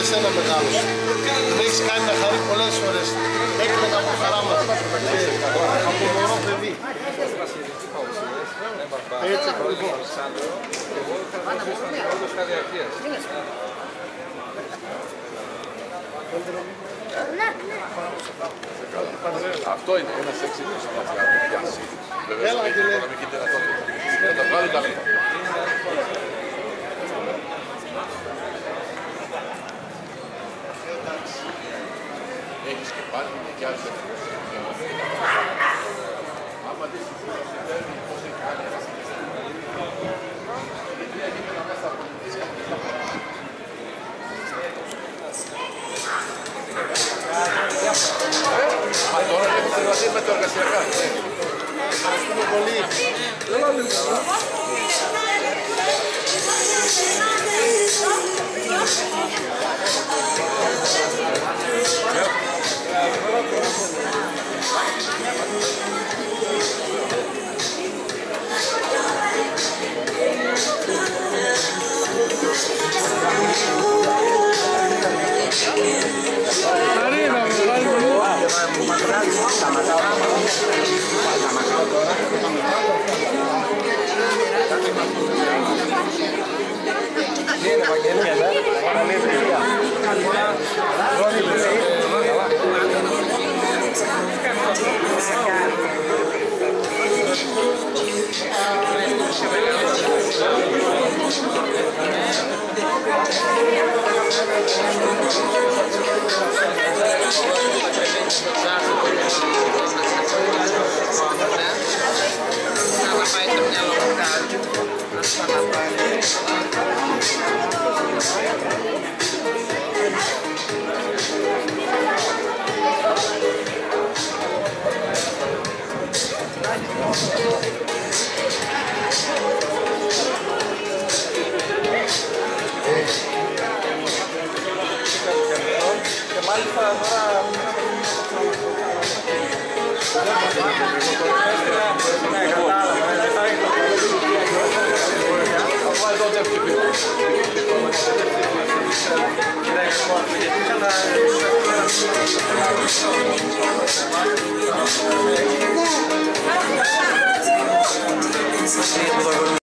εσένα μεγάλος. Την έχεις κάνει να χαρεί πολλές φορές. Έκλαιγα από χαρά μας. Από μωρό παιδί. Έτσι ακριβώς. Αυτό είναι ένας εξηγήσεις που μας κάνει να πιάσει. Βεβαίως έχει οικονομική δυνατότητα. Θα τα βγάλει τα λεφτά. Έχεις και πάλι και άλλες εκδόσεις. Άμα δεις τις συνδέσεις πώς έχει κάνει ένας γιατί έγινε να μέσα από πολιτικές Μα τώρα έχει συνεργαστεί με το εργασιακά. Ευχαριστούμε πολύ. Ναι.